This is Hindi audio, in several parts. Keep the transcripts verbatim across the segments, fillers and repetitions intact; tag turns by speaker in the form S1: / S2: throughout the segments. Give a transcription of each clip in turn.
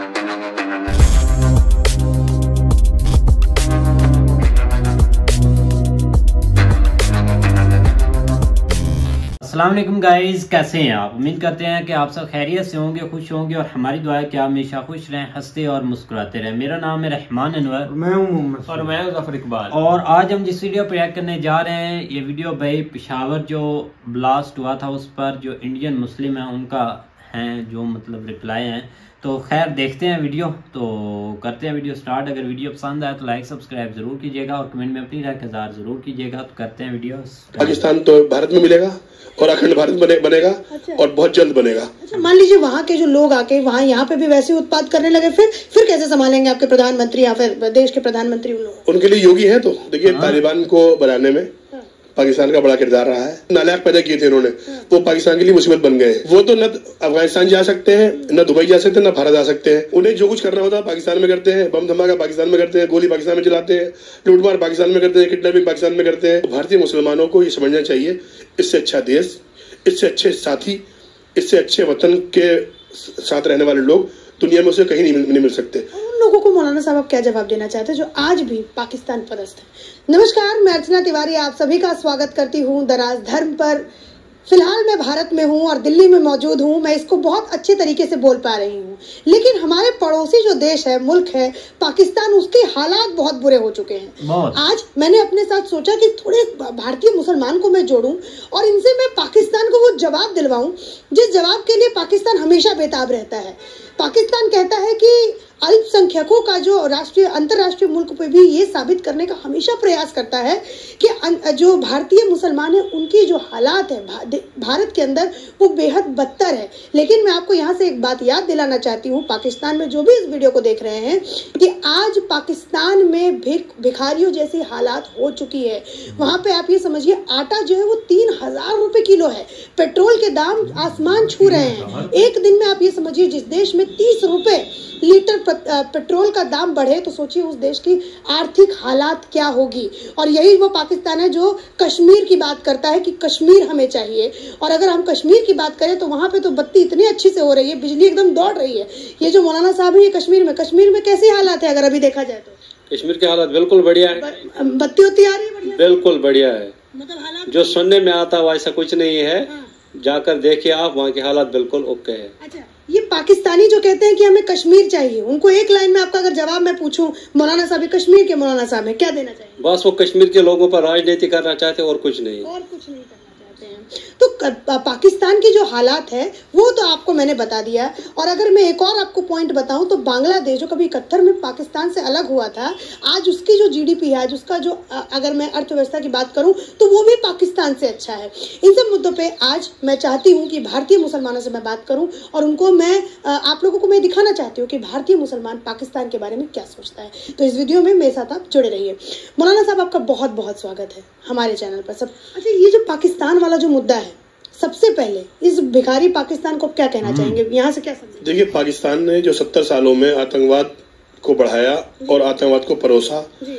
S1: अस्सलाम वालेकुम गाइस, कैसे हैं आप? उम्मीद करते हैं कि आप सब खैरियत से होंगे, खुश होंगे और हमारी दुआ है कि आप हमेशा खुश रहें, हंसते और मुस्कुराते रहें। मेरा नाम है रहमान अनवर,
S2: मैं हूं मोहम्मद
S3: और मैं जफर इकबाल।
S1: और आज हम जिस वीडियो पर रिएक्ट करने जा रहे हैं, ये वीडियो भाई पेशावर जो ब्लास्ट हुआ था उस पर जो इंडियन मुस्लिम है उनका हैं जो मतलब रिप्लाई हैं। तो खैर देखते हैं वीडियो, तो करते हैं वीडियो स्टार्ट। अगर वीडियो पसंद आए तो लाइक सब्सक्राइब जरूर कीजिएगा और कमेंट में अपनी राय का इज़हार जरूर कीजिएगा। तो करते हैं वीडियो।
S4: पाकिस्तान तो भारत में मिलेगा और अखंड भारत बने, बनेगा अच्छा। और बहुत जल्द बनेगा।
S5: अच्छा, मान लीजिए वहाँ के जो लोग आके वहाँ यहाँ पे भी वैसे उत्पाद करने लगे, फिर फिर कैसे संभालेंगे आपके प्रधानमंत्री या फिर देश के प्रधानमंत्री? उन लोग उनके
S4: लिए योगी है। तो देखिए तालिबान को बनाने में पाकिस्तान का बड़ा किरदार रहा है। नालायक पैदा किए थे उन्होंने, वो पाकिस्तान के लिए मुसीबत बन गए। वो तो न अफगानिस्तान जा सकते हैं, न दुबई जा सकते हैं, न भारत आ सकते हैं। उन्हें जो कुछ करना होता है पाकिस्तान में करते हैं, बम धमाका पाकिस्तान में करते हैं, गोली पाकिस्तान में चलाते हैं, लूटमार पाकिस्तान में करते हैं, किडनैपिंग पाकिस्तान में करते हैं। भारतीय मुसलमानों को ये समझना चाहिए, इससे अच्छा देश, इससे अच्छे साथी, इससे अच्छे वतन के साथ रहने वाले लोग दुनिया में उसे कहीं नहीं, नहीं मिल सकते।
S5: उन लोगों को मौलाना साहब आप क्या जवाब देना चाहते हैं जो आज भी पाकिस्तान परस्त है? नमस्कार, मैं अर्चना तिवारी आप सभी का स्वागत करती हूँ दराज धर्म पर। फिलहाल मैं भारत में हूँ और दिल्ली में मौजूद हूँ। मैं इसको बहुत अच्छे तरीके से बोल पा रही हूँ, लेकिन हमारे पड़ोसी जो देश है, मुल्क है पाकिस्तान, उसके हालात बहुत बुरे हो चुके हैं। आज मैंने अपने साथ सोचा कि थोड़े भारतीय मुसलमान को मैं जोड़ूं और इनसे मैं पाकिस्तान को वो जवाब दिलवाऊं जिस जवाब के लिए पाकिस्तान हमेशा बेताब रहता है। पाकिस्तान कहता है कि अल्पसंख्यकों का जो राष्ट्रीय अंतर्राष्ट्रीय मुल्क पे भी ये साबित करने का हमेशा प्रयास करता है कि जो भारतीय मुसलमान है उनकी जो हालात है भारत के अंदर वो बेहद बदतर है। लेकिन मैं आपको यहाँ से एक बात याद दिलाना चाहती हूँ, पाकिस्तान में जो भी इस वीडियो को देख रहे हैं, कि आज पाकिस्तान में भिख भिखारियों जैसी हालात हो चुकी है। वहां पे आप ये समझिए आटा जो है वो तीन हजार रुपए किलो है, पेट्रोल के दाम आसमान छू रहे हैं। एक दिन में आप ये समझिए जिस देश में तीस रुपए लीटर पेट्रोल का दाम बढ़े तो सोचिए उस देश की आर्थिक हालात क्या होगी। और यही वो पाकिस्तान है जो कश्मीर की बात करता है कि कश्मीर हमें चाहिए। और अगर हम कश्मीर की बात करें तो वहां पे तो बत्ती इतनी अच्छी से हो रही है, बिजली एकदम दौड़ रही है। ये जो मौलाना साहब है ये कश्मीर में कश्मीर में कैसी हालात है अगर अभी देखा जाए तो?
S3: कश्मीर की हालत बिल्कुल बढ़िया है,
S5: बत्ती होती आ रही है,
S3: बिल्कुल बढ़िया है।
S5: मतलब हालात
S3: जो सुनने में आता है वैसा कुछ नहीं है। हाँ। जाकर देखिए आप, वहाँ की हालत बिल्कुल ओके है।
S5: अच्छा, ये पाकिस्तानी जो कहते हैं कि हमें कश्मीर चाहिए, उनको एक लाइन में आपका अगर जवाब मैं पूछूं, मौलाना साहब कश्मीर के मौलाना साहब है, क्या देना चाहिए?
S3: बस वो कश्मीर के लोगों पर राजनीति करना चाहते और कुछ नहीं,
S5: और कुछ नहीं करना चाहते हैं। तो पाकिस्तान की जो हालात है वो तो आपको मैंने बता दिया। और अगर मैं एक और आपको पॉइंट बताऊं तो बांग्लादेश जो कभी इकहत्तर में पाकिस्तान से अलग हुआ था, आज उसकी जो जीडीपी है, आज उसका जो अगर मैं अर्थव्यवस्था की बात करूं तो वो भी पाकिस्तान से अच्छा है। इन सब मुद्दों पे आज मैं चाहती हूं कि भारतीय मुसलमानों से मैं बात करूं और उनको मैं आप लोगों को मैं दिखाना चाहती हूँ कि भारतीय मुसलमान पाकिस्तान के बारे में क्या सोचता है। तो इस वीडियो में मेरे साथ आप जुड़े रहिए। मौलाना साहब आपका बहुत बहुत स्वागत है हमारे चैनल पर। सब अच्छा, ये जो पाकिस्तान वाला जो मुद्दा है, सबसे पहले इस भिखारी पाकिस्तान को क्या कहना चाहेंगे, यहाँ से क्या समझेंगे?
S4: देखिए, पाकिस्तान ने जो सत्तर सालों में आतंकवाद को बढ़ाया और आतंकवाद को परोसा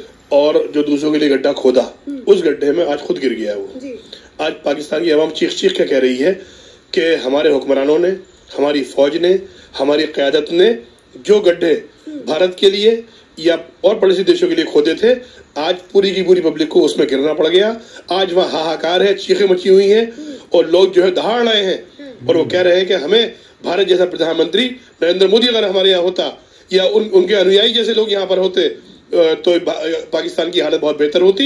S4: और जो दूसरों के लिए गड्ढा खोदा, उस गड्ढे में आज खुद गिर गया वो। आज पाकिस्तान की आवाम चीख चीख के कह रही है कि हमारे हुक्मरानों ने, हमारी फौज ने, हमारी क़यादत ने जो गड्ढे भारत के लिए या और पड़ोसी देशों के लिए खोदे थे, आज पूरी की पूरी पब्लिक को उसमें गिरना पड़ गया। आज वहाँ हाहाकार है, चीखें मची हुई हैं और लोग जो है दहाड़ रहे हैं और वो कह रहे हैं कि हमें भारत जैसा प्रधानमंत्री नरेंद्र मोदी अगर हमारे यहाँ होता या उन उनके अनुयायी जैसे लोग यहाँ पर होते तो पाकिस्तान की हालत बहुत बेहतर होती।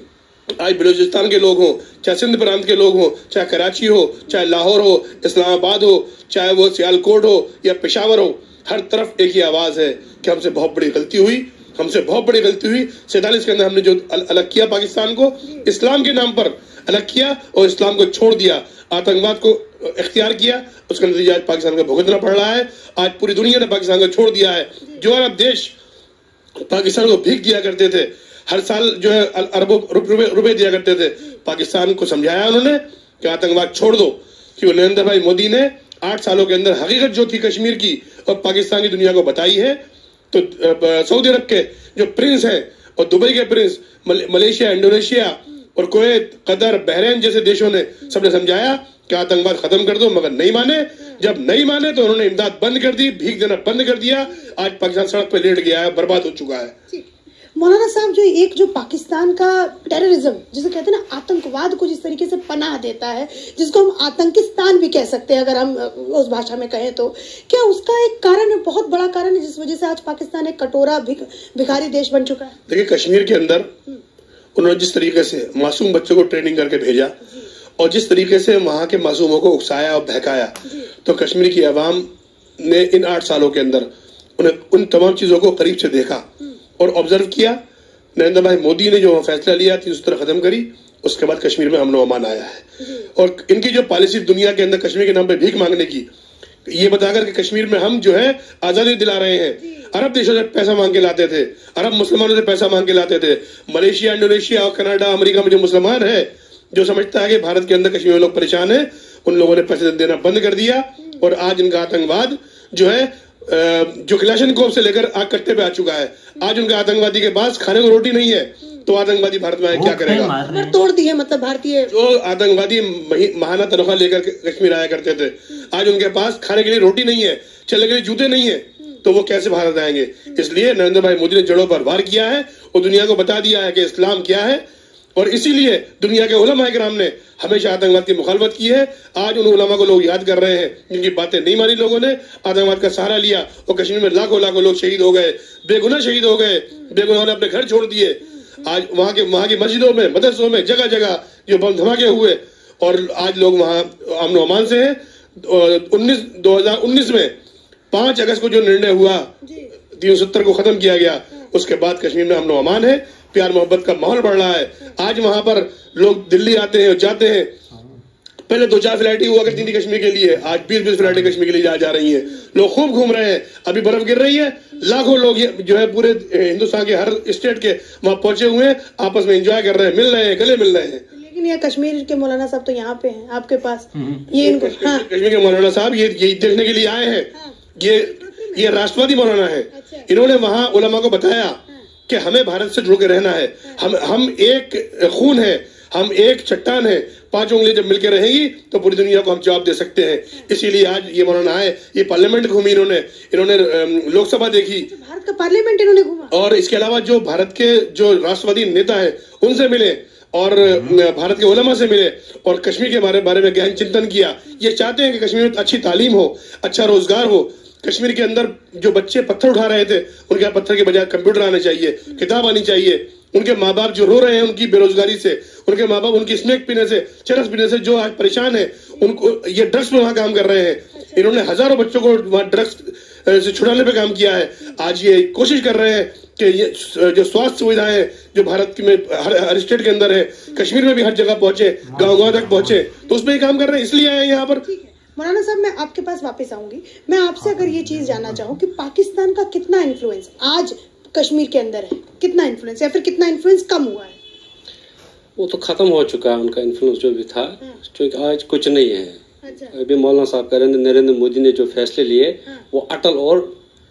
S4: आज बलूचिस्तान के लोग हों, चाहे सिंध प्रांत के लोग हों, चाहे कराची हो, चाहे लाहौर हो, इस्लामाबाद हो, चाहे वो सियालकोट हो या पेशावर हो, हर तरफ एक ही आवाज है कि हमसे बहुत बड़ी गलती हुई, हमसे बहुत बड़ी गलती हुई। सैतालीस के अंदर हमने जो अलग किया पाकिस्तान को, इस्लाम के नाम पर अलग किया और इस्लाम को छोड़ दिया, आतंकवाद को इख्तियार किया, उसका नतीजा आज पाकिस्तान को भुगतना पड़ रहा है। आज पूरी दुनिया ने पाकिस्तान को छोड़ दिया है। जो अरब देश पाकिस्तान को भीख दिया करते थे, हर साल जो है अरबों रुपए रुपए दिया करते थे, पाकिस्तान को समझाया उन्होंने कि आतंकवाद छोड़ दो। कि नरेंद्र भाई मोदी ने आठ सालों के अंदर हकीकत जो थी कश्मीर की और पाकिस्तान की दुनिया को बताई है। तो सऊदी अरब के जो प्रिंस हैं और दुबई के प्रिंस, मलेशिया, इंडोनेशिया और कुवैत, कतर, बहरीन जैसे देशों ने सबने समझाया कि आतंकवाद खत्म कर दो, मगर नहीं माने। जब नहीं माने तो उन्होंने इमदाद बंद कर दी, भीख देना बंद कर दिया। आज पाकिस्तान सड़क पे लेट गया है, बर्बाद हो चुका है।
S5: मौलाना साहब, जो एक जो पाकिस्तान का टेररिज्म जिसे कहते हैं ना, आतंकवाद को जिस तरीके से पनाह देता है, जिसको हम आतंकिस्तान भी कह सकते हैं अगर हम उस भाषा में कहें, तो क्या उसका एक कारण है, बहुत बड़ा कारण है, जिस वजह से आज पाकिस्तान एक कटोरा भिख, भिखारी देश बन चुका है?
S4: देखिए, कश्मीर के अंदर उन्होंने जिस तरीके से मासूम बच्चों को ट्रेनिंग करके भेजा और जिस तरीके से वहां के मासूमों को उकसाया और बहकाया, तो कश्मीर की आवाम ने इन आठ सालों के अंदर उन्हें उन तमाम चीजों को करीब से देखा और ऑब्जर्व किया। नरेंद्र भाई मोदी ने जो फैसला लिया थी उस तरह खत्म करी, उसके बाद कश्मीर में अमन अमान आया है। और इनकी जो पॉलिसी दुनिया के अंदर कश्मीर के नाम पे भीख मांगने की, ये बताकर कि कश्मीर में हम जो है आजादी दिला रहे हैं। अरब देशों से पैसा मांग के लाते थे, अरब मुसलमानों से पैसा मांग के लाते थे। मलेशिया, इंडोनेशिया और कनाडा, अमेरिका में जो मुसलमान है, जो समझता है कि भारत के अंदर कश्मीर में लोग परेशान है, उन लोगों ने पैसे देना बंद कर दिया। और आज इनका आतंकवाद जो है, जो क्लाशनकोव से लेकर आग कट्टे पे आ चुका है। आज उनका आतंकवादी के पास खाने को रोटी नहीं है, तो आतंकवादी भारत में आए क्या करेगा?
S5: तोड़ दी है, मतलब भारतीय
S4: जो आतंकवादी महाना तनख्वाह लेकर कश्मीर आया करते थे, आज उनके पास खाने के लिए रोटी नहीं है, चलने के लिए जूते नहीं है, तो वो कैसे भारत आएंगे? इसलिए नरेंद्र भाई मोदी ने जड़ों पर वार किया है और दुनिया को बता दिया है कि इस्लाम क्या है। और इसीलिए दुनिया के उलमा किराम ने हमेशा आतंकवाद की मुखालफत की है। आज उन उलमा को लोग याद कर रहे हैं जिनकी बातें नहीं मानी लोगों ने, आतंकवाद का सहारा लिया और कश्मीर में लाखों लाखों लोग शहीद हो गए, बेगुनाह शहीद हो गए, बेगुनाह ने अपने घर छोड़ दिए। आज वहां के वहां की मस्जिदों में, मदरसों में जगह जगह जो बम धमाके हुए और आज लोग वहां अमन अमान से हैं। उन्नीस दो हजार उन्नीस में पांच अगस्त को जो निर्णय हुआ, तीन सत्तर को खत्म किया गया, उसके बाद कश्मीर में अमन अमान है, प्यार मोहब्बत का माहौल बढ़ रहा है। आज वहां पर लोग दिल्ली आते हैं और जाते हैं। पहले दो चार फ्लाइटें हुआ करती थी कश्मीर के लिए, आज बीस बीस फ्लाइटें कश्मीर के लिए जा, जा रही हैं। लोग खूब घूम रहे हैं, अभी बर्फ गिर रही है, लाखों लोग जो है पूरे हिंदुस्तान के हर स्टेट के वहां पहुंचे हुए हैं, आपस में एंजॉय कर रहे हैं, मिल रहे हैं, गले मिल रहे हैं।
S5: लेकिन ये कश्मीर के मौलाना साहब तो यहाँ पे हैं आपके पास, ये इनको हाँ।
S4: कश्मीर के मौलाना साहब ये ये देखने के लिए आए हैं। ये ये राष्ट्रवादी मौलाना है। इन्होंने वहां उलमा को बताया कि हमें भारत से जुड़ के रहना है, हम हम एक खून है, हम एक चट्टान है, पांचों उंगली जब मिलकर रहेंगी तो पूरी दुनिया को हम जवाब दे सकते हैं। इसीलिए आज ये मौलाना आए, ये पार्लियामेंट घूमी, इन्होंने इन्होंने लोकसभा देखी,
S5: भारत का पार्लियामेंट इन्होंने घूमा, और
S4: इसके अलावा जो भारत के जो राष्ट्रवादी नेता है उनसे मिले और भारत के उलमा से मिले और कश्मीर के बारे बारे में गहन चिंतन किया। ये चाहते हैं कि कश्मीर में अच्छी तालीम हो, अच्छा रोजगार हो। कश्मीर के अंदर जो बच्चे पत्थर उठा रहे थे, उनके पत्थर के बजाय कंप्यूटर आने चाहिए, किताब आनी चाहिए। उनके माँ बाप जो रो रहे हैं उनकी बेरोजगारी से, उनके माँ बाप उनकी स्मोक पीने से, चरस पीने से जो आज परेशान है, उनको ये ड्रग्स में वहां काम कर रहे हैं। इन्होंने हजारों बच्चों को वहां ड्रग्स से छुड़ाने पे काम किया है। आज ये कोशिश कर रहे हैं कि ये जो स्वास्थ्य सुविधाएं जो भारत में हर, हर स्टेट के अंदर है, कश्मीर में भी हर जगह पहुंचे, गाँव गाँव तक पहुंचे, तो उसमें ही काम कर रहे हैं। इसलिए आए यहाँ पर।
S5: मौलाना साहब, मैं आपके पास वापस आऊंगी। मैं आपसे अगर ये चीज जानना चाहूँ कि पाकिस्तान का कितना इन्फ्लुएंस आज कश्मीर के अंदर है, कितना इन्फ्लुएंस या फिर कितना इन्फ्लुएंस कम हुआ है?
S3: वो तो खत्म हो चुका है उनका इन्फ्लुएंस जो भी था, क्योंकि आज कुछ नहीं है। अच्छा। अभी मौलाना साहब कह रहे हैं नरेंद्र मोदी ने जो फैसले लिए वो अटल और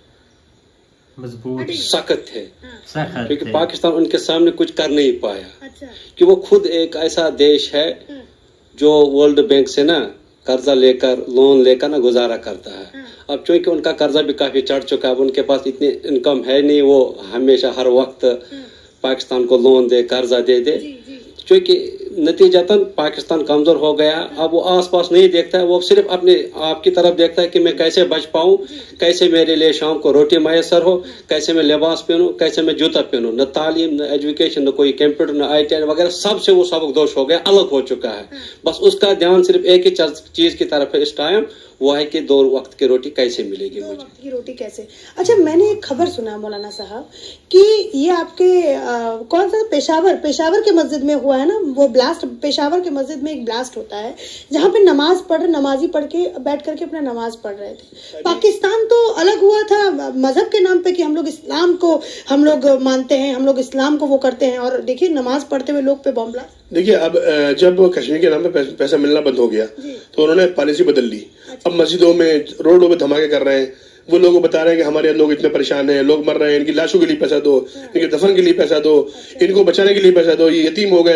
S1: मजबूत
S3: सख्त थे, क्योंकि
S1: थे।
S3: पाकिस्तान उनके सामने कुछ कर नहीं पाया।
S5: अच्छा।
S3: कि वो खुद एक ऐसा देश है जो वर्ल्ड बैंक से ना कर्जा लेकर, लोन लेकर ना गुजारा करता है। अब चूंकि उनका कर्जा भी काफी चढ़ चुका है, उनके पास इतनी इनकम है नहीं, वो हमेशा हर वक्त पाकिस्तान को लोन दे, कर्जा दे दे, क्योंकि नतीजतन पाकिस्तान कमजोर हो गया। अब वो आसपास नहीं देखता है, वो सिर्फ अपने आप की तरफ देखता है कि मैं कैसे बच पाऊं, कैसे मेरे लिए शाम को रोटी मैसर हो, कैसे मैं लिबास पहनूं, कैसे मैं जूता पहनूं। न तालीम, न एजुकेशन, न कोई कंप्यूटर, न आई टी आई वगैरह, सबसे वो सबक दोष हो गया, अलग हो चुका है। बस उसका ध्यान सिर्फ एक ही चीज की तरफ है इस टाइम, वो है कि दो वक्त की रोटी कैसे मिलेगी
S5: दो
S3: मुझे।
S5: वक्त की रोटी कैसे? अच्छा, मैंने एक खबर सुना मौलाना साहब कि ये आपके आ, कौन सा पेशावर पेशावर के मस्जिद में हुआ है ना, वो ब्लास्ट, पेशावर के मस्जिद में एक ब्लास्ट होता है जहाँ पे नमाज पढ़ नमाजी पढ़ के बैठ करके अपना नमाज पढ़ रहे थे। पाकिस्तान तो अलग हुआ था मजहब के नाम पे कि हम लोग इस्लाम को हम लोग मानते हैं, हम लोग इस्लाम को वो करते हैं, और देखिए नमाज पढ़ते हुए लोग पे बम ब्लास्ट।
S4: देखिए, अब जब कश्मीर के नाम पे पैसा मिलना बंद हो गया तो उन्होंने पॉलिसी बदल ली। अब मस्जिदों में, रोडों में धमाके कर रहे हैं, वो लोग बता रहे हैं कि हमारे लोग इतने परेशान हैं, लोग मर रहे हैं, इनकी लाशों के लिए पैसा दो, इनके दफन के लिए पैसा दो, इनको बचाने के लिए पैसा दो, ये यतीम हो गए,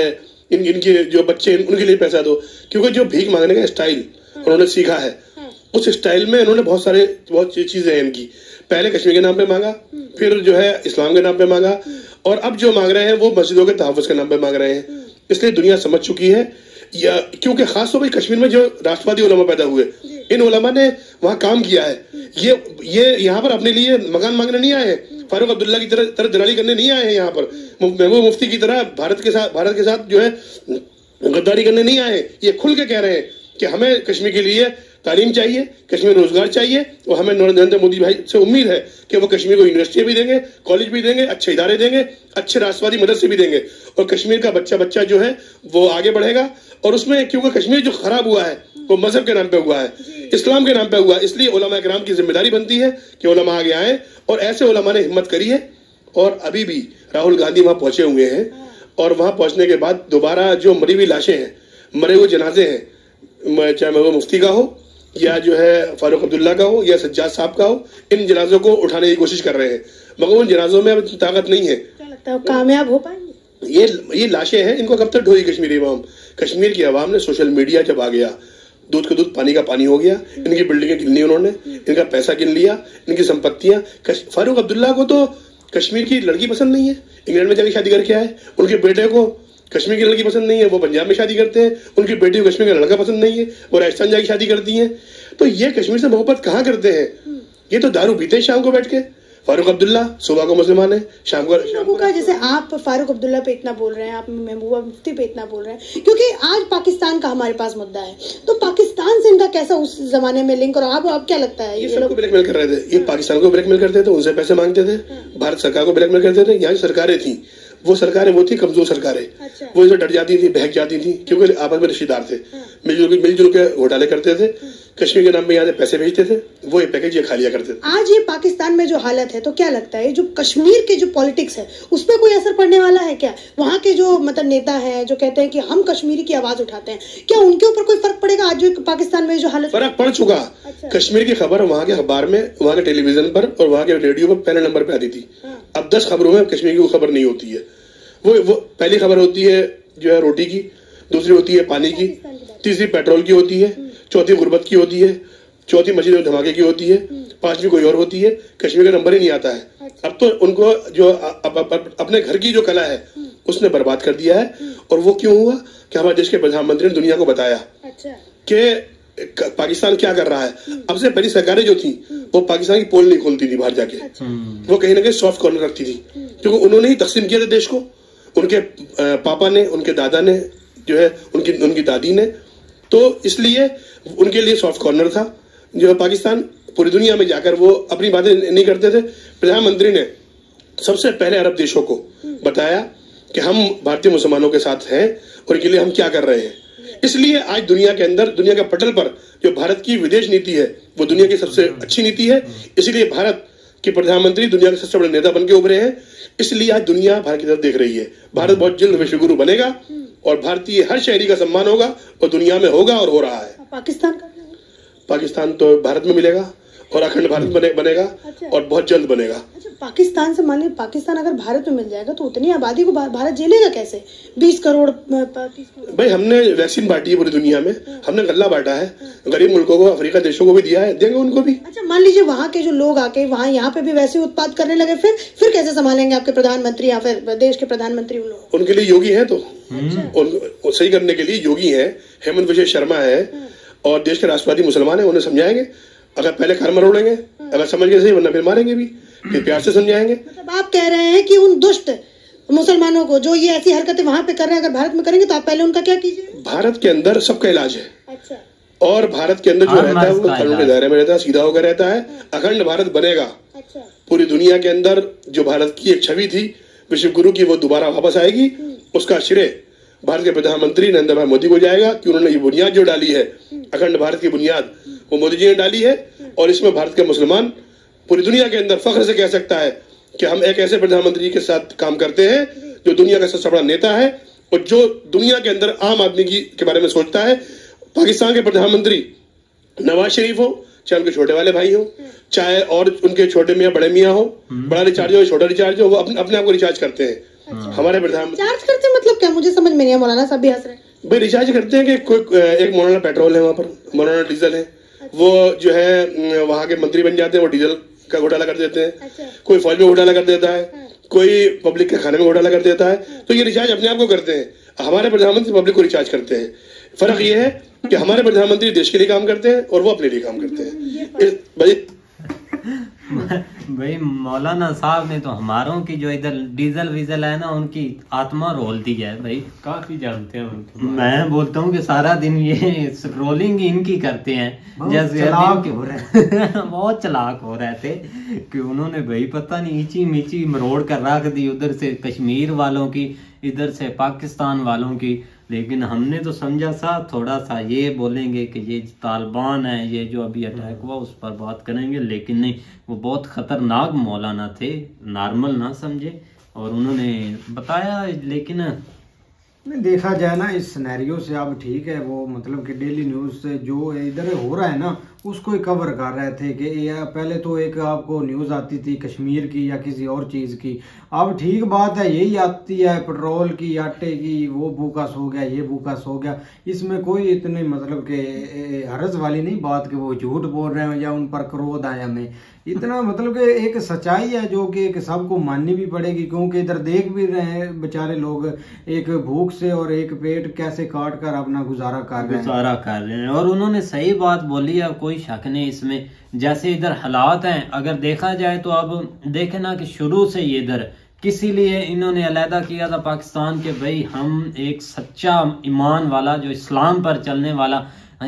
S4: इन इनके जो बच्चे उनके लिए पैसा दो, क्योंकि जो भीख मांगने का स्टाइल उन्होंने सीखा है, उस स्टाइल में इन्होंने बहुत सारे बहुत चीजें हैं इनकी। पहले कश्मीर के नाम पे मांगा, फिर जो है इस्लाम के नाम पे मांगा, और अब जो मांग रहे हैं वो मस्जिदों के तहफ़्फ़ुज़ के नाम पे मांग रहे हैं। इसलिए दुनिया समझ चुकी है, या क्योंकि खासतौर पर कश्मीर में जो राष्ट्रवादी उलमा पैदा हुए, इन उलमा ने वहां काम किया है। ये ये यहाँ पर अपने लिए मकान मांगने नहीं आए हैं, फारूक अब्दुल्ला की तरह तरह दलाली करने नहीं आए हैं। यहाँ पर महबूब मुफ्ती की तरह भारत के साथ भारत के साथ जो है गद्दारी करने नहीं आए। ये खुल के कह रहे हैं कि हमें कश्मीर के लिए तालीम चाहिए, कश्मीर में रोजगार चाहिए, और हमें नरेंद्र मोदी भाई से उम्मीद है कि वो कश्मीर को यूनिवर्सिटी भी देंगे, कॉलेज भी देंगे, अच्छे इदारे देंगे, अच्छे राष्ट्रवादी मदरसे भी देंगे, और कश्मीर का बच्चा बच्चा जो है वो आगे बढ़ेगा। और उसमें क्योंकि कश्मीर जो खराब हुआ है वो मजहब के नाम पे हुआ है, इस्लाम के नाम पे हुआ है, इसलिए उलमा किराम की जिम्मेदारी बनती है कि उलमा आगे आए, और ऐसे उलमा ने हिम्मत करी है। और अभी भी राहुल गांधी वहां पहुंचे हुए हैं, और वहां पहुंचने के बाद दोबारा जो मरी हुई लाशें हैं, मरे हुए जनाजे हैं, चाहे वो मुफ्ती का हो या जो है फारूक अब्दुल्ला का हो या सज्जाद साहब का हो, इन जनाजों को उठाने की कोशिश कर रहे हैं, मगर उन जनाजों में अब ताकत नहीं है।
S5: क्या लगता है कामयाब हो पाएंगे?
S4: ये ये लाशें हैं, इनको कब तक ढोई कश्मीरी अवाम? कश्मीर की अवाम ने, सोशल मीडिया जब आ गया, दूध का दूध पानी का पानी हो गया, इनकी बिल्डिंगें गिन ली उन्होंने, इनका पैसा गिन लिया, इनकी संपत्तियां। फारूक अब्दुल्ला को तो कश्मीर की लड़की पसंद नहीं है, इंग्लैंड में जाकर शादी करके आए। उनके बेटे को कश्मीर की लड़की पसंद नहीं है, वो पंजाब में शादी करते हैं। उनकी बेटी को कश्मीर का लड़का पसंद नहीं है, वो राजस्थान जाकर शादी करती है। तो ये कश्मीर से मोहब्बत कहाँ करते हैं? ये तो दारू पीते हैं शाम को बैठ के। फारूक अब्दुल्ला सुबह को मुसलमान है, शाम को
S5: लोगों का, जैसे आप फारूक अब्दुल्ला पे इतना बोल रहे हैं, आप महबूबा मुफ्ती पे इतना बोल रहे हैं, क्योंकि आज पाकिस्तान का हमारे पास मुद्दा है, तो पाकिस्तान से इनका कैसा उस जमाने में लिंक, और आप आप क्या लगता है?
S4: ये सबको ब्लैकमेल कर रहे थे, ये पाकिस्तान को ब्लैकमेल करते थे, उनसे पैसे मांगते थे, भारत सरकार को ब्लैकमेल करते थे। यहाँ सरकारें थी, वो सरकारें वो थी कमजोर सरकारें,
S5: अच्छा।
S4: वो इसे डर जाती थी, बहक जाती थी, क्योंकि आपस में रिश्तेदार थे, मिलजुल मिलजुल के घोटाले करते थे, कश्मीर के नाम पे यहाँ पैसे भेजते थे, वो ये पैकेज ये खा लिया करते थे।
S5: आज ये पाकिस्तान में जो हालत है, तो क्या लगता है जो कश्मीर के जो पॉलिटिक्स है उस पर कोई असर पड़ने वाला है क्या? वहाँ के जो मतलब नेता है जो कहते हैं कि हम कश्मीरी की आवाज उठाते हैं, क्या उनके ऊपर कोई फर्क पड़ेगा? आज जो पाकिस्तान में जो हालत,
S4: फर्क पड़ चुका। अच्छा। कश्मीर की खबर वहाँ के अखबार में, वहाँ के टेलीविजन पर और वहाँ के रेडियो पर पहले नंबर पे आती थी। अब दस खबरों में कश्मीर की खबर नहीं होती है। वो वो पहली खबर होती है जो है रोटी की, दूसरी होती है पानी की, तीसरी पेट्रोल की होती है, चौथी गुर्बत की होती है, चौथी मस्जिद में धमाके की होती है, पांचवी कोई और होती है। कश्मीर का नंबर ही नहीं आता है। अब तो उनको जो अप, अप, अप, अपने घर की जो कला है उसने बर्बाद कर दिया है। और वो क्यों हुआ कि हमारे देश के प्रधानमंत्री ने दुनिया को बताया कि पाकिस्तान क्या कर रहा है। अब से पहली सरकारें जो थी वो पाकिस्तान की पोल नहीं खोलती थी बाहर जाके, वो कहीं ना कहीं सॉफ्ट कॉर्नर रखती थी, क्योंकि उन्होंने ही तकसीम किया था देश को। उनके पापा ने, उनके दादा ने, जो है उनकी उनकी दादी ने, तो इसलिए उनके लिए सॉफ्ट कॉर्नर था। जो पाकिस्तान पूरी दुनिया में जाकर वो अपनी बातें नहीं करते थे। प्रधानमंत्री ने सबसे पहले अरब देशों को बताया कि हम भारतीय मुसलमानों के साथ हैं और इनके लिए हम क्या कर रहे हैं। इसलिए आज दुनिया के अंदर, दुनिया के पटल पर जो भारत की विदेश नीति है वो दुनिया की सबसे अच्छी नीति है। इसलिए भारत के प्रधानमंत्री दुनिया के सबसे बड़े नेता बन के उभरे हैं। इसलिए आज दुनिया भारत की तरफ देख रही है। भारत बहुत जल्द विश्वगुरु बनेगा और भारतीय हर शहरी का सम्मान होगा और दुनिया में होगा और हो रहा है।
S5: पाकिस्तान का
S4: पाकिस्तान तो भारत में मिलेगा और अखंड भारत बने, बनेगा। अच्छा। और बहुत जल्द बनेगा।
S5: अच्छा, पाकिस्तान से मान लीजिए पाकिस्तान अगर भारत में मिल जाएगा तो उतनी आबादी को भारत झेलेगा कैसे? बीस करोड़
S4: भाई, हमने वैक्सीन बांटी है पूरी दुनिया में, हमने गल्ला बांटा है, गरीब मुल्कों को, अफ्रीका देशों को भी दिया है, देंगे उनको भी।
S5: अच्छा, मान लीजिए वहाँ के जो लोग आके वहाँ यहाँ पे भी वैसे उत्पाद करने लगे, फिर फिर कैसे संभालेंगे आपके प्रधानमंत्री या फिर देश के प्रधानमंत्री? उन लोग उनके
S4: लिए योगी है, तो सही करने के लिए योगी है, हेमंत विश्व शर्मा है और देश के राष्ट्रवादी मुसलमान है, उन्हें समझाएंगे। अगर पहले घर मरोड़ेंगे, अगर समझ गए सही, वरना फिर मारेंगे भी, फिर प्यार से समझाएंगे।
S5: मतलब आप कह रहे हैं कि उन दुष्ट मुसलमानों को जो ये ऐसी हरकतें वहाँ पे कर रहे हैं, अगर भारत में करेंगे तो आप पहले उनका क्या कीजिए?
S4: भारत के अंदर सबका इलाज है।
S5: अच्छा।
S4: और भारत के अंदर जो रहता है वो कानून के दायरे में रहता है, सीधा होकर रहता है। अखंड भारत बनेगा।
S5: अच्छा।
S4: पूरी दुनिया के अंदर जो भारत की एक छवि थी विश्व गुरु की, वो दोबारा वापस आएगी। उसका श्रेय भारत के प्रधानमंत्री नरेंद्र भाई मोदी को जाएगा कि उन्होंने ये बुनियाद जो डाली है, अखंड भारत की बुनियाद, वो मोदी जी ने डाली है। और इसमें भारत के मुसलमान पूरी दुनिया के अंदर फख्र से कह सकता है कि हम एक ऐसे प्रधानमंत्री के साथ काम करते हैं जो दुनिया का सबसे बड़ा नेता है और जो दुनिया के अंदर आम आदमी की के बारे में सोचता है। पाकिस्तान के प्रधानमंत्री नवाज शरीफ हो, चाहे उनके छोटे वाले भाई हो, चाहे और उनके छोटे मियाँ बड़े मियाँ हो, बड़ा रिचार्ज हो छोटा रिचार्ज हो, वो अपने अपने आप को रिचार्ज करते हैं। हमारे प्रधानमंत्री
S5: चार्ज करते हैं मतलब क्या, मुझे समझ में नहीं है। मौलाना साहब भी हंस रहे हैं।
S4: भाई रिचार्ज करते हैं कि कोई एक मौलाना पेट्रोल है वहाँ पर, मौलाना डीजल है, वो जो है वहाँ के मंत्री बन जाते हैं, वो डीजल का घोटाला कर देते हैं, कोई फौज में घोटाला कर देता है, कोई पब्लिक के खाने में घोटाला कर देता है। तो ये रिचार्ज अपने आप को करते हैं। हमारे प्रधानमंत्री पब्लिक को रिचार्ज करते हैं। फर्क ये है कि हमारे प्रधानमंत्री देश के लिए काम करते हैं और वो अपने लिए काम करते हैं। भाई
S1: भाई मौलाना साहब ने तो हमारों की जो इधर डीजल वीजल है ना, उनकी आत्मा रोल दी है भाई।
S2: काफी जानते हैं उनको।
S1: मैं बोलता हूँ कि सारा दिन ये स्क्रोलिंग इनकी करते हैं, जैसे
S6: चलाक हो रहे
S1: बहुत चलाक हो रहे थे कि उन्होंने भाई पता नहीं ईची मीची मरोड़ कर रख दी, उधर से कश्मीर वालों की, इधर से पाकिस्तान वालों की। लेकिन हमने तो समझा सा थोड़ा सा ये बोलेंगे कि ये तालिबान है, ये जो अभी अटैक हुआ उस पर बात करेंगे, लेकिन नहीं, वो बहुत खतरनाक मौलाना थे, नॉर्मल ना समझे और उन्होंने बताया। लेकिन
S6: नहीं देखा जाए ना इस सिनेरियो से, अब ठीक है वो मतलब कि डेली न्यूज़ से जो इधर हो रहा है ना उसको ही कवर कर रहे थे कि ये पहले तो एक आपको न्यूज़ आती थी कश्मीर की या किसी और चीज़ की, अब ठीक बात है यही आती है पेट्रोल की, आटे की, वो भूकास हो गया, ये भूकास हो गया। इसमें कोई इतनी मतलब कि हरज वाली नहीं बात कि वो झूठ बोल रहे हैं या उन पर क्रोध आए हमें, इतना मतलब कि एक सच्चाई है जो कि एक सबको माननी भी पड़ेगी, क्योंकि इधर देख भी रहे हैं बेचारे लोग एक भूख से और एक पेट कैसे काट कर अपना गुजारा कर रहे हैं
S1: गुजारा कर रहे हैं। और उन्होंने सही बात बोली है, कोई शक नहीं इसमें। जैसे इधर हालात हैं, अगर देखा जाए तो अब देखे ना कि शुरू से ये इधर किसी लिए इन्होंने अलहदा किया था पाकिस्तान के, भाई हम एक सच्चा ईमान वाला जो इस्लाम पर चलने वाला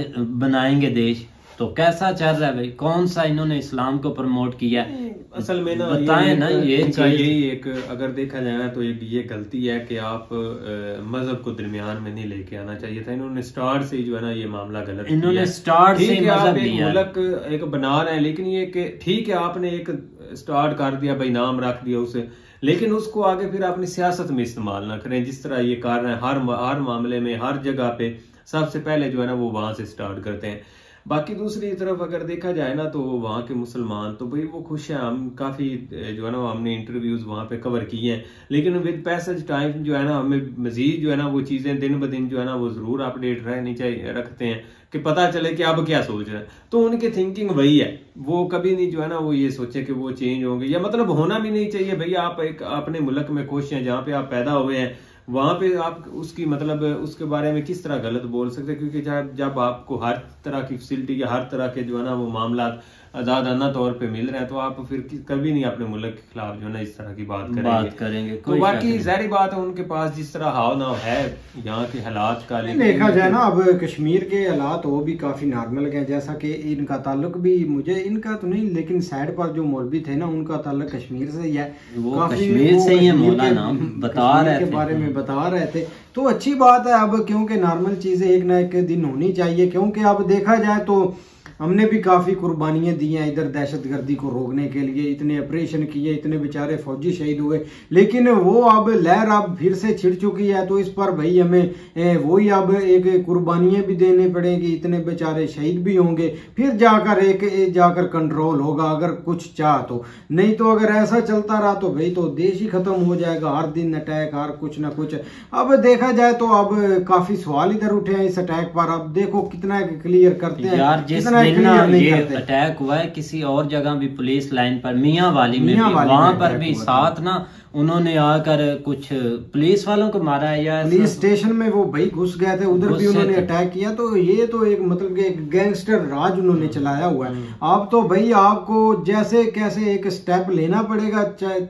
S1: बनाएंगे देश। तो कैसा चल रहा है भाई, कौन सा इन्होंने इस्लाम को प्रमोट किया?
S2: असल में ना
S1: बताएं ना, ये
S2: यही एक अगर देखा जाए ना तो एक ये गलती है कि आप मजहब को दरमियान में नहीं लेके आना चाहिए था। इन्होंने स्टार्ट से जो है ना ये मामला गलत किया।
S1: इन्होंने स्टार्ट से
S2: ठीक है,
S1: मजहब
S2: आप एक
S1: लिया,
S2: मुल्क एक बना रहे हैं, लेकिन ये कि ठीक है आपने एक स्टार्ट कर दिया भाई, नाम रख दिया उसे, लेकिन उसको आगे फिर अपनी सियासत में इस्तेमाल ना करें जिस तरह ये कर रहे हैं हर हर मामले में, हर जगह पे सबसे पहले जो है ना वो वहां से स्टार्ट करते हैं। बाकी दूसरी तरफ अगर देखा जाए ना तो वहाँ के मुसलमान तो भाई वो खुश हैं, हम काफ़ी जो है ना हमने इंटरव्यूज़ वहाँ पे कवर किए हैं, लेकिन विद पैसेज टाइम जो है ना हमें मजीद जो है ना वो चीज़ें दिन ब दिन जो है ना वो ज़रूर अपडेट रहनी चाहिए रखते हैं कि पता चले कि अब क्या सोच रहे हैं। तो उनकी थिंकिंग वही है, वो कभी नहीं जो है ना वो ये सोचे कि वो चेंज होंगे, या मतलब होना भी नहीं चाहिए। भैया आप एक अपने मुल्क में खुश हैं, जहाँ पे आप पैदा हुए हैं, वहां पे आप उसकी मतलब उसके बारे में किस तरह गलत बोल सकते हैं? क्योंकि जब जब आपको हर तरह की फैसिलिटी या हर तरह के जो है ना वो मामला आजादाना तौर पे मिल रहे हैं, तो आप फिर कभी नहीं अपने मुल्क के खिलाफ जो है ना इस तरह की बात करेंगे
S1: बात करेंगे
S2: तो बाकी जाहिर बात है उनके पास जिस तरह हाव ना है यहाँ के हालात का, लेकिन
S6: देखा जाए ना अब कश्मीर के हालात वो भी काफी नॉर्मल गए, जैसा कि इनका ताल्लुक भी, मुझे इनका तो नहीं लेकिन साइड पर जो मौलवी थे ना उनका ताल्लुक कश्मीर से ही है,
S1: वो कश्मीर से ही है, मौलाना बता रहे
S6: के बारे में बता रहे थे। तो अच्छी बात है अब, क्योंकि नॉर्मल चीजें एक ना एक दिन होनी चाहिए, क्योंकि अब देखा जाए तो हमने भी काफ़ी कुर्बानियां दी हैं इधर दहशतगर्दी को रोकने के लिए, इतने ऑपरेशन किए, इतने बेचारे फौजी शहीद हुए, लेकिन वो अब लहर अब फिर से छिड़ चुकी है। तो इस पर भाई हमें वही अब एक कुर्बानियां भी देने पड़ेगी, इतने बेचारे शहीद भी होंगे, फिर जाकर एक, एक जाकर कंट्रोल होगा अगर कुछ चाह तो। नहीं तो अगर ऐसा चलता रहा तो भाई तो देश ही खत्म हो जाएगा, हर दिन अटैक, हर कुछ ना कुछ। अब देखा जाए तो अब काफ़ी सवाल इधर उठे हैं इस अटैक पर, अब देखो कितना क्लियर करते हैं
S1: यार। जितना ना ये अटैक हुआ है किसी और जगह भी, पुलिस लाइन पर मियाँ वाली में, वहां पर भी साथ ना उन्होंने आकर कुछ पुलिस वालों को मारा है, या
S6: पुलिस स्टेशन में वो भाई घुस गए थे, उधर भी उन्होंने अटैक किया। तो ये तो एक मतलब कि एक गैंगस्टर राज उन्होंने चलाया हुआ है। अब तो भाई आपको जैसे कैसे एक स्टेप लेना पड़ेगा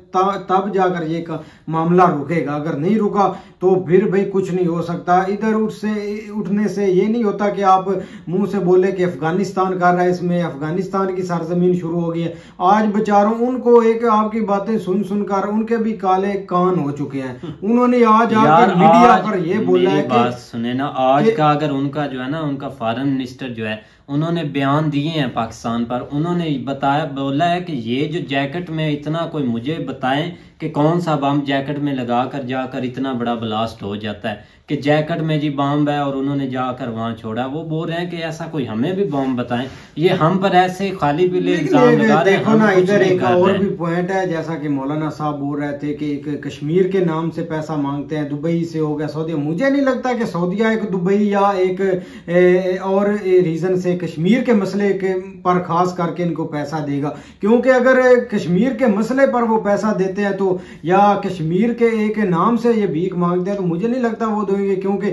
S6: तब जाकर ये का मामला रुकेगा, अगर नहीं रुका तो फिर भाई कुछ नहीं हो सकता। इधर उठ से उठने से ये नहीं होता कि आप मुंह से बोले कि अफगानिस्तान कर रहा है, इसमें अफगानिस्तान की सरजमीन शुरू हो गई है। आज बेचारों उनको एक आपकी बातें सुन सुनकर उनके भी काले कान हो चुके हैं। उन्होंने आज आकर मीडिया पर ये बोला है कि
S1: बात सुने ना, आज का अगर उनका जो है ना उनका फॉरेन मिनिस्टर जो है उन्होंने बयान दिए हैं पाकिस्तान पर। उन्होंने बताया बोला है कि ये जो जैकेट में इतना कोई मुझे बताएं कि कौन सा बम जैकेट में लगा कर जाकर इतना बड़ा ब्लास्ट हो जाता है, कि जैकेट में जी बम है और उन्होंने जाकर वहां छोड़ा। वो बोल रहे हैं कि ऐसा कोई हमें भी बम बताएं, ये हम पर ऐसे खाली पीले इल्जाम लगा रहे हैं।
S6: देखो ना, इधर एक और भी पॉइंट है, जैसा कि मौलाना साहब बोल रहे थे कि एक कश्मीर के नाम से पैसा मांगते हैं, दुबई से हो गया सऊदी। मुझे नहीं लगता कि सऊदीया एक दुबई या एक ए, और रीजन से कश्मीर के मसले के पर खास करके इनको पैसा देगा, क्योंकि अगर कश्मीर के मसले पर वो पैसा देते हैं तो या कश्मीर के एक नाम से ये भीख मांगते हैं तो मुझे नहीं लगता वो देंगे, क्योंकि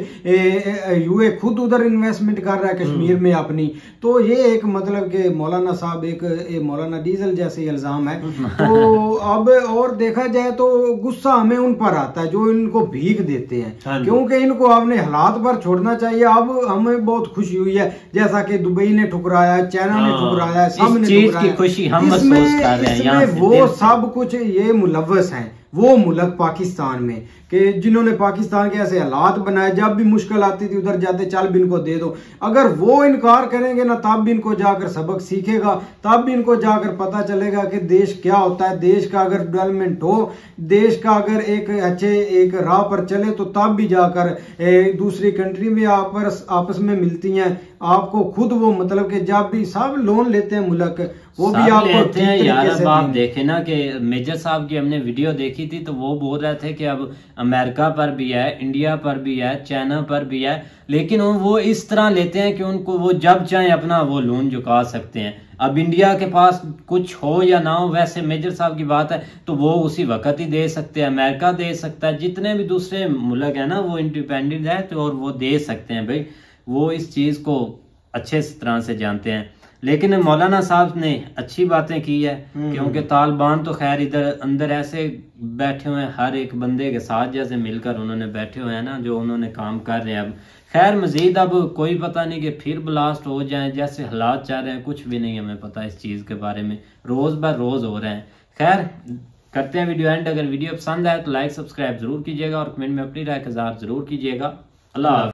S6: यूए खुद उधर इन्वेस्टमेंट कर रहा है कश्मीर में अपनी। तो ये एक मतलब कि मौलाना साहब एक मौलाना डीजल जैसे इल्जाम है। तो अब और देखा जाए तो गुस्सा हमें उन पर आता है जो इनको भीख देते हैं, क्योंकि इनको अपने हालात पर छोड़ना चाहिए। अब हमें बहुत खुशी हुई है, जैसा कि दुबई ने ठुकराया, चाइना ने ठुकराया, सब ने ठुकराया,
S1: खुशी हम महसूस कर रहे हैं।
S6: इसमें वो सब कुछ ये मुलव्वस हैं वो मुल्क पाकिस्तान में, कि जिन्होंने पाकिस्तान के ऐसे हालात बनाए, जब भी मुश्किल आती थी उधर जाते चल भी इनको दे दो। अगर वो इनकार करेंगे ना तब भी इनको जाकर सबक सीखेगा, तब भी इनको जाकर पता चलेगा कि देश क्या होता है। देश का अगर डेवलपमेंट हो, देश का अगर एक अच्छे एक राह पर चले तो तब भी जाकर दूसरी कंट्री में आपस आपस में मिलती हैं। आपको खुद वो मतलब कि जब भी सब लोन लेते हैं मुल्क, वो भी आप
S1: लेते हैं यार। अब आप देखे ना कि मेजर साहब की हमने वीडियो देखी थी तो वो बोल रहे थे कि अब अमेरिका पर भी है, इंडिया पर भी है, चाइना पर भी है, लेकिन वो इस तरह लेते हैं कि उनको वो जब चाहे अपना वो लोन चुका सकते हैं। अब इंडिया के पास कुछ हो या ना हो, वैसे मेजर साहब की बात है तो वो उसी वक्त ही दे सकते हैं, अमेरिका दे सकता है, जितने भी दूसरे मुल्क है ना वो इंडिपेंडेंट है तो और वो दे सकते हैं भाई। वो इस चीज को अच्छे तरह से जानते हैं। लेकिन मौलाना साहब ने अच्छी बातें की है, क्योंकि तालिबान तो खैर इधर अंदर ऐसे बैठे हुए हैं, हर एक बंदे के साथ जैसे मिलकर उन्होंने बैठे हुए हैं ना, जो उन्होंने काम कर रहे हैं। अब खैर मजीद अब कोई पता नहीं कि फिर ब्लास्ट हो जाए, जैसे हालात चाह रहे हैं, कुछ भी नहीं हमें पता इस चीज के बारे में, रोज बर रोज हो रहे हैं। खैर करते हैं वीडियो एंड। अगर वीडियो पसंद आए तो लाइक सब्सक्राइब जरूर कीजिएगा और कमेंट में अपनी राय का इज़हार जरूर कीजिएगा। अल्लाह।